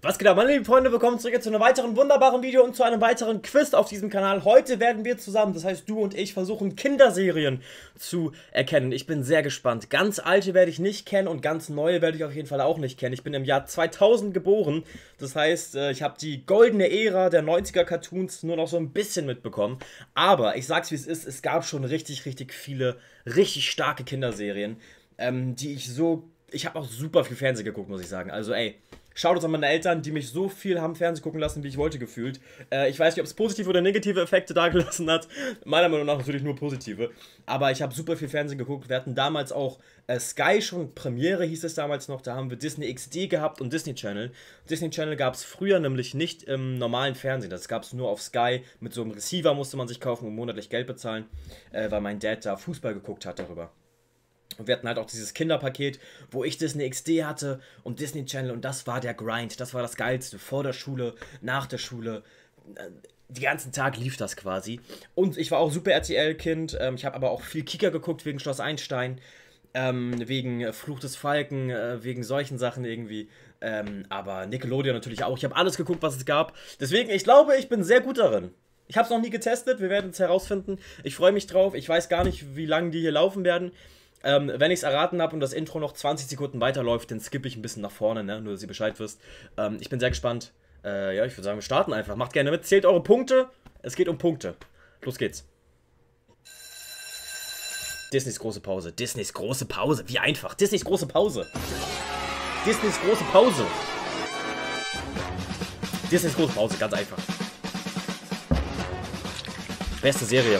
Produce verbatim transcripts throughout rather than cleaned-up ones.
Was geht ab, meine lieben Freunde, willkommen zurück zu einem weiteren wunderbaren Video und zu einem weiteren Quiz auf diesem Kanal. Heute werden wir zusammen, das heißt du und ich, versuchen Kinderserien zu erkennen. Ich bin sehr gespannt. Ganz alte werde ich nicht kennen und ganz neue werde ich auf jeden Fall auch nicht kennen. Ich bin im Jahr zweitausend geboren, das heißt, ich habe die goldene Ära der neunziger Cartoons nur noch so ein bisschen mitbekommen. Aber ich sag's wie es ist, es gab schon richtig, richtig viele, richtig starke Kinderserien, ähm, die ich so... Ich habe auch super viel Fernsehen geguckt, muss ich sagen. Also ey, schaut an meine Eltern, die mich so viel haben Fernsehen gucken lassen, wie ich wollte, gefühlt. Äh, ich weiß nicht, ob es positive oder negative Effekte dagelassen hat. Meiner Meinung nach natürlich nur positive. Aber ich habe super viel Fernsehen geguckt. Wir hatten damals auch äh, Sky schon, Premiere hieß es damals noch. Da haben wir Disney X D gehabt und Disney Channel. Disney Channel gab es früher nämlich nicht im normalen Fernsehen. Das gab es nur auf Sky. Mit so einem Receiver musste man sich kaufen und monatlich Geld bezahlen, äh, weil mein Dad da Fußball geguckt hat darüber. Und wir hatten halt auch dieses Kinderpaket, wo ich Disney X D hatte und Disney Channel und das war der Grind, das war das Geilste. Vor der Schule, nach der Schule, den ganzen Tag lief das quasi. Und ich war auch Super R T L-Kind, ich habe aber auch viel Kika geguckt wegen Schloss Einstein, wegen Fluch des Falken, wegen solchen Sachen irgendwie. Aber Nickelodeon natürlich auch, ich habe alles geguckt, was es gab. Deswegen, ich glaube, ich bin sehr gut darin. Ich habe es noch nie getestet, wir werden es herausfinden. Ich freue mich drauf, ich weiß gar nicht, wie lange die hier laufen werden. Ähm, wenn ich es erraten habe und das Intro noch zwanzig Sekunden weiterläuft, dann skippe ich ein bisschen nach vorne, ne? Nur, dass ihr Bescheid wisst. Ähm, ich bin sehr gespannt. Äh, ja, ich würde sagen, wir starten einfach. Macht gerne mit, zählt eure Punkte. Es geht um Punkte. Los geht's. Disneys große Pause. Disneys große Pause. Wie einfach. Disneys große Pause. Disneys große Pause. Disneys große Pause, ganz einfach. Beste Serie.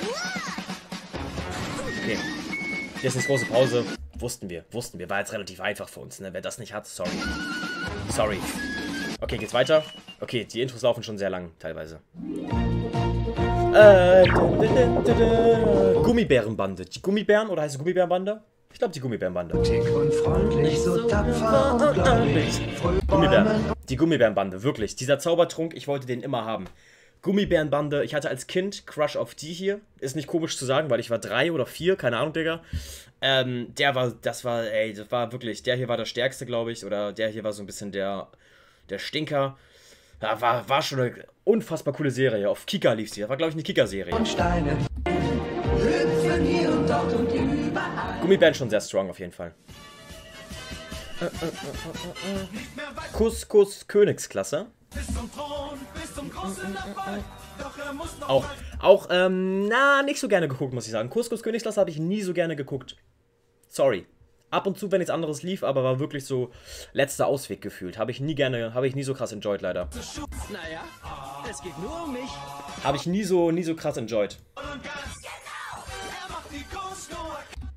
Okay. Disneys große Pause, wussten wir, wussten wir, war jetzt relativ einfach für uns, ne? Wer das nicht hat, sorry. Sorry. Okay, geht's weiter? Okay, die Intros laufen schon sehr lang, teilweise. Äh, Gummibärenbande. Die Gummibären, oder heißt es Gummibärenbande? Ich glaube, die Gummibärenbande. Und freundlich, so tapfer und unglaublich. Gummibären. Die Gummibärenbande, wirklich. Dieser Zaubertrunk, ich wollte den immer haben. Gummibärenbande, ich hatte als Kind Crush auf die hier. Ist nicht komisch zu sagen, weil ich war drei oder vier, keine Ahnung, Digga. Ähm, der war, das war, ey, das war wirklich, der hier war der Stärkste, glaube ich. Oder der hier war so ein bisschen der, der Stinker. Ja, war, war schon eine unfassbar coole Serie. Auf Kika lief sie. Das war, glaube ich, eine Kika-Serie. Und Steine hüpfen hier und dort und überall. Gummibären schon sehr strong, auf jeden Fall. Äh, äh, äh, äh, äh. Kuss, Kuss, Königsklasse. Bis zum Thron, bis zum großen Erfolg. Doch er muss noch Auch, auch, ähm, na, nicht so gerne geguckt, muss ich sagen. Kuss, Kuss, Königsklasse habe ich nie so gerne geguckt. Sorry. Ab und zu, wenn nichts anderes lief, aber war wirklich so letzter Ausweg gefühlt. Habe ich nie gerne, habe ich nie so krass enjoyed, leider. Naja, es geht nur um mich. Habe ich nie so, nie so krass enjoyed. Und ganz genau, er macht die Kunst nur.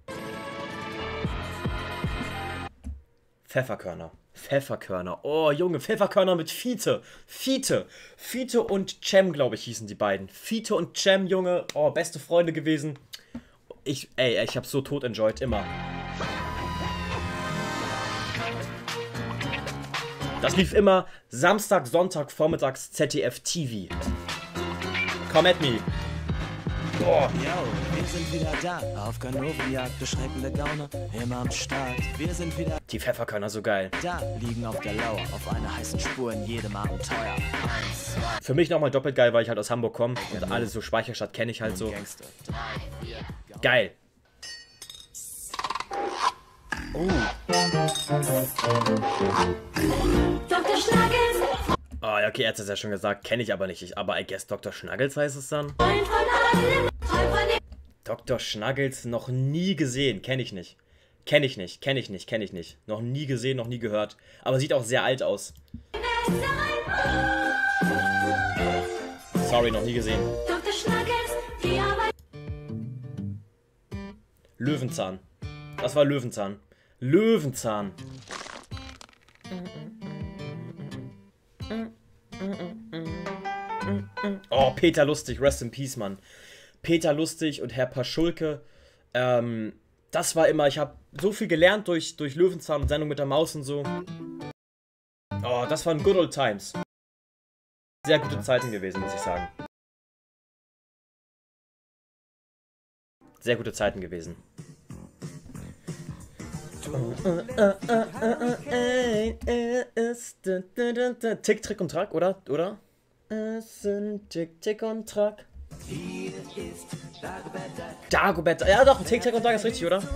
Pfefferkörner. Pfefferkörner. Oh, Junge, Pfefferkörner mit Fiete. Fiete. Fiete und Cem, glaube ich, hießen die beiden. Fiete und Cem, Junge. Oh, beste Freunde gewesen. Ich, ey, ich habe so tot enjoyed, immer. Das lief immer Samstag, Sonntag, vormittags Z D F T V. Come at me. Boah. Yo, wir sind wieder da. Auf Ganovenjagd, beschreckende Gauner, immer am Start. Wir sind wieder Die Pfefferkörner, so geil. da, liegen auf der Lauer, auf einer heißen Spur in jedem Abenteuer. Eins, zwei, Für mich nochmal doppelt geil, weil ich halt aus Hamburg komme. Und alles so Speicherstadt kenne ich halt so. Gangster. Drei, vier, Geil. Oh. Doktor Schnuggles, Oh, ja, okay, er hat es ja schon gesagt. Kenne ich aber nicht. Ich, aber I guess Doktor Schnuggles heißt es dann. Freund von allem, Freund von dem Doktor Schnuggles noch nie gesehen. Kenne ich nicht. Kenne ich nicht. Kenne ich nicht. Kenne ich nicht. Noch nie gesehen, noch nie gehört. Aber sieht auch sehr alt aus. Sorry, noch nie gesehen. Doktor Schnuggles, die Arbeit. Löwenzahn. Das war Löwenzahn. Löwenzahn. Oh, Peter Lustig, rest in peace, Mann. Peter Lustig und Herr Paschulke. Ähm, das war immer, ich habe so viel gelernt durch, durch Löwenzahn und Sendung mit der Maus und so. Oh, das waren good old times. Sehr gute Zeiten gewesen, muss ich sagen. Sehr gute Zeiten gewesen. Tick, Trick und Track, oder? Oder? Es sind Tick, Tick und Track. Dagobert. Ja doch, Tick, Trick und Track ist richtig, oder?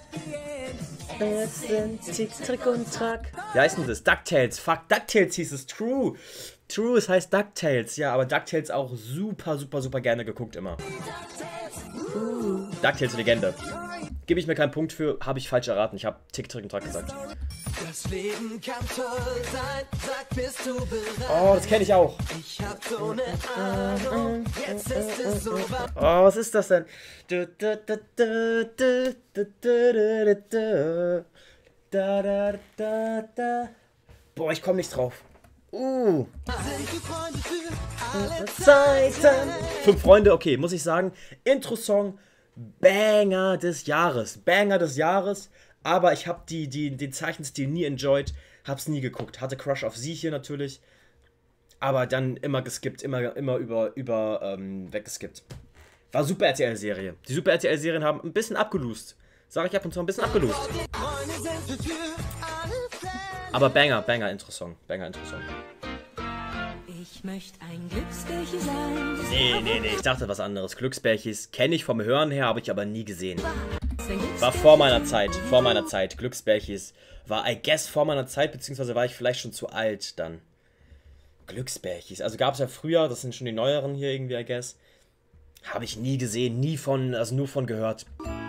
Es sind Tick, Trick und Track. Wie heißt denn das? DuckTales. Fuck, DuckTales hieß es. True. True, es heißt DuckTales. Ja, aber DuckTales auch super, super, super gerne geguckt immer. DuckTales Legende. Gebe ich mir keinen Punkt für, habe ich falsch erraten. Ich habe Tick, Trick und Track gesagt. Das Leben kann toll sein, sag, bist du bereit? Oh, das kenne ich auch. Ich hab so eine Ahnung, jetzt ist es so weit. Oh, was ist das denn? Du, du, du, du, du, du, du, du, du. Da, da, da, da. Boah, ich komme nicht drauf. Uh. Sind wir Freunde für alle Zeiten. Fünf Freunde, okay, muss ich sagen. Intro-Song, Banger des Jahres. Banger des Jahres. Aber ich habe die, die, den Zeichenstil nie enjoyed. Hab's nie geguckt. Hatte Crush auf sie hier natürlich. Aber dann immer geskippt. Immer, immer über, über ähm, weggeskippt. War Super R T L-Serie. Die Super R T L-Serien haben ein bisschen abgelost. Sag ich ab und zu ein bisschen abgelost. Freunde sind wir für alle Fälle. Aber Banger, Banger Intro-Song. Banger Intro-Song. Ich möchte ein Glücksbärchen sein. Nee, nee, nee, ich dachte was anderes. Glücksbärchis kenne ich vom Hören her, habe ich aber nie gesehen. War vor meiner Zeit, vor meiner Zeit. Glücksbärchis war, I guess, vor meiner Zeit, beziehungsweise war ich vielleicht schon zu alt dann. Glücksbärchis, also gab es ja früher, das sind schon die neueren hier irgendwie, I guess. Habe ich nie gesehen, nie von, also nur von gehört.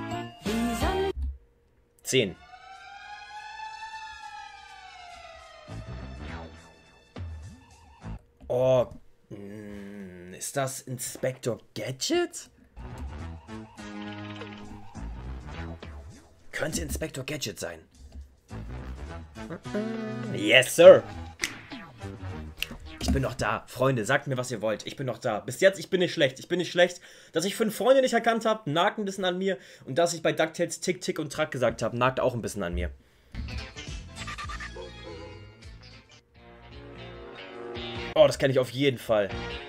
Zehn. Oh, mh, ist das Inspector Gadget? Könnte Inspector Gadget sein. Yes, sir. Ich bin noch da. Freunde, sagt mir, was ihr wollt. Ich bin noch da. Bis jetzt, ich bin nicht schlecht. Ich bin nicht schlecht. Dass ich fünf Freunde nicht erkannt habe, nagt ein bisschen an mir. Und dass ich bei DuckTales Tick, Tick und Track gesagt habe, nagt auch ein bisschen an mir. Oh, das kenne ich auf jeden Fall.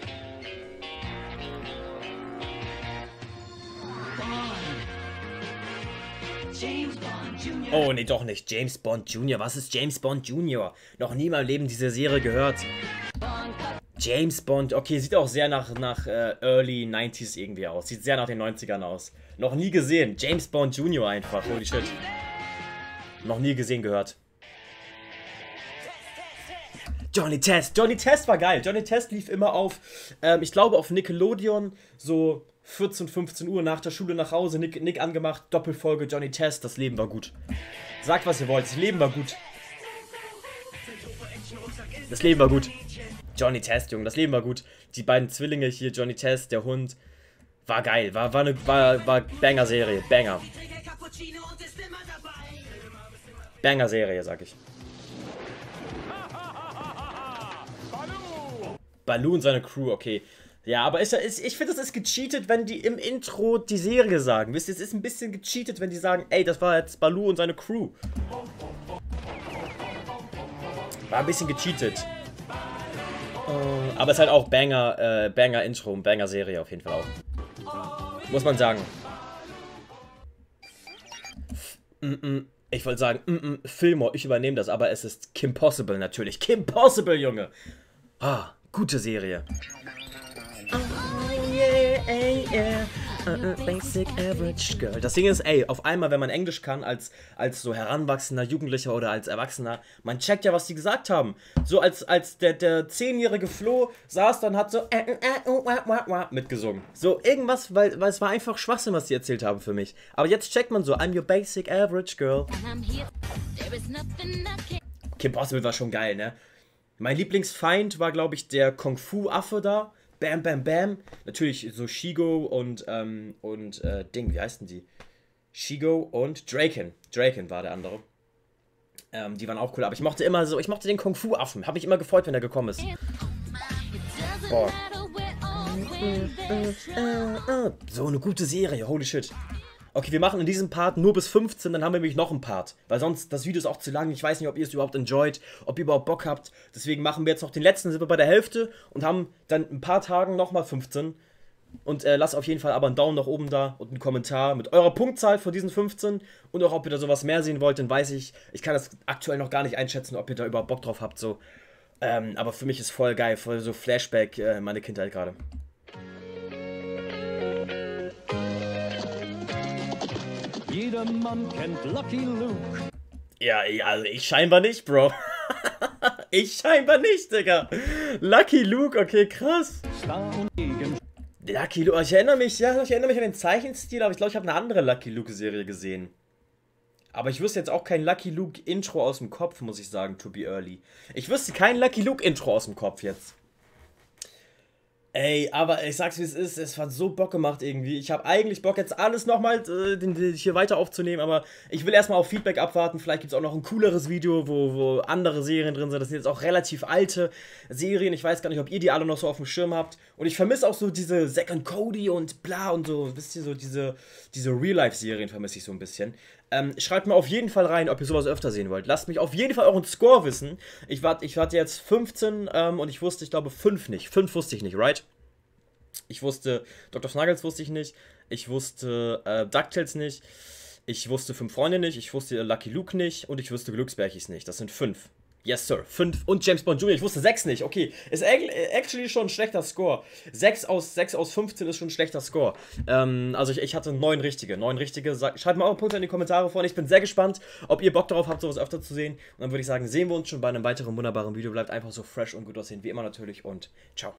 Oh, nee, doch nicht. James Bond Junior Was ist James Bond Junior? Noch nie in meinem Leben diese Serie gehört. James Bond, okay, sieht auch sehr nach, nach äh, Early nineties irgendwie aus. Sieht sehr nach den neunzigern aus. Noch nie gesehen. James Bond Junior einfach. Holy shit. Noch nie gesehen, gehört. Johnny Test. Johnny Test war geil. Johnny Test lief immer auf, ähm, ich glaube auf Nickelodeon, so vierzehn, fünfzehn Uhr nach der Schule nach Hause, Nick, Nick angemacht, Doppelfolge Johnny Test, das Leben war gut. Sagt, was ihr wollt, das Leben war gut. Das Leben war gut. Johnny Test, Junge, das Leben war gut. Die beiden Zwillinge hier, Johnny Test, der Hund, war geil, war, war eine war, war Banger-Serie, Banger. Banger-Serie, sag ich. Baloo und seine Crew, okay. Ja, aber ist, ist, ich finde, das ist gecheatet, wenn die im Intro die Serie sagen. Wisst ihr, es ist ein bisschen gecheatet, wenn die sagen, ey, das war jetzt Baloo und seine Crew. War ein bisschen gecheatet. Uh, aber es ist halt auch Banger, äh, Banger Intro und Banger Serie auf jeden Fall auch. Muss man sagen. Mm -mm. Ich wollte sagen, mm -mm, Fillmore, ich übernehme das, aber es ist Kim Possible natürlich. Kim Possible, Junge. Ah, gute Serie. Oh, yeah, yeah. Uh, uh, basic average girl. Das Ding ist, ey, auf einmal, wenn man Englisch kann, als, als so heranwachsender Jugendlicher oder als Erwachsener, man checkt ja, was die gesagt haben. So als, als der, der zehnjährige Flo saß, dann hat so äh, äh, äh, uh, uh, uh, uh, mitgesungen. So irgendwas, weil, weil es war einfach Schwachsinn, was die erzählt haben für mich. Aber jetzt checkt man so, I'm your basic average girl. Kim Possible war schon geil, ne? Mein Lieblingsfeind war, glaube ich, der Kung-Fu-Affe da. Bam, bam, bam. Natürlich so Shigo und, ähm, und, äh, Ding, wie heißen die? Shigo und Draken. Draken war der andere. Ähm, die waren auch cool, aber ich mochte immer so, ich mochte den Kung-Fu-Affen. Habe ich immer gefreut, wenn er gekommen ist. Boah. So eine gute Serie, holy shit. Okay, wir machen in diesem Part nur bis fünfzehn, dann haben wir nämlich noch einen Part. Weil sonst, das Video ist auch zu lang. Ich weiß nicht, ob ihr es überhaupt enjoyt, ob ihr überhaupt Bock habt. Deswegen machen wir jetzt noch den letzten, sind wir bei der Hälfte und haben dann ein paar Tagen nochmal fünfzehn. Und äh, lasst auf jeden Fall aber einen Daumen nach oben da und einen Kommentar mit eurer Punktzahl von diesen fünfzehn. Und auch, ob ihr da sowas mehr sehen wollt, dann weiß ich, ich kann das aktuell noch gar nicht einschätzen, ob ihr da überhaupt Bock drauf habt. So. Ähm, aber für mich ist voll geil, voll so Flashback, äh, meine Kindheit gerade. Jeder Mann kennt Lucky Luke. Ja, also ich scheinbar nicht, Bro. Ich scheinbar nicht, Digga. Lucky Luke, okay, krass. Star und Gegen. Lucky Luke, ich erinnere mich, ja, ich erinnere mich an den Zeichenstil, aber ich glaube, ich habe eine andere Lucky Luke-Serie gesehen. Aber ich wüsste jetzt auch kein Lucky Luke-Intro aus dem Kopf, muss ich sagen, to be early. Ich wüsste kein Lucky Luke-Intro aus dem Kopf jetzt. Ey, aber ich sag's wie es ist, es hat so Bock gemacht irgendwie. Ich habe eigentlich Bock jetzt alles nochmal äh, den, den hier weiter aufzunehmen, aber ich will erstmal auf Feedback abwarten. Vielleicht gibt's auch noch ein cooleres Video, wo, wo andere Serien drin sind. Das sind jetzt auch relativ alte Serien. Ich weiß gar nicht, ob ihr die alle noch so auf dem Schirm habt. Und ich vermisse auch so diese Zack und Cody und bla und so. Wisst ihr, so diese, diese Real-Life-Serien vermisse ich so ein bisschen. Ähm, schreibt mir auf jeden Fall rein, ob ihr sowas öfter sehen wollt. Lasst mich auf jeden Fall euren Score wissen. Ich warte ich wart jetzt fünfzehn ähm, und ich wusste, ich glaube, fünf nicht. fünf wusste ich nicht, right? Ich wusste, Doktor Snuggles wusste ich nicht. Ich wusste äh, DuckTales nicht. Ich wusste Fünf Freunde nicht. Ich wusste Lucky Luke nicht. Und ich wusste Glücksbärchis nicht. Das sind fünf. Yes, Sir. Fünf. Und James Bond Junior Ich wusste sechs nicht. Okay. Ist actually schon ein schlechter Score. sechs aus, sechs aus fünfzehn ist schon ein schlechter Score. Ähm, also ich, ich hatte neun richtige. neun richtige. Schreibt mal eure Punkte in die Kommentare vorne. Ich bin sehr gespannt, ob ihr Bock darauf habt, sowas öfter zu sehen. Und dann würde ich sagen, sehen wir uns schon bei einem weiteren wunderbaren Video. Bleibt einfach so fresh und gut aussehen, wie immer natürlich. Und ciao.